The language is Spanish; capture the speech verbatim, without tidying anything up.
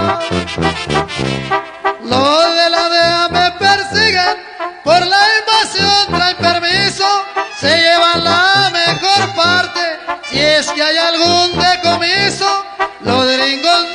Los de la D E A me persiguen, por la invasión traen permiso, se llevan la mejor parte, si es que hay algún decomiso, los gringos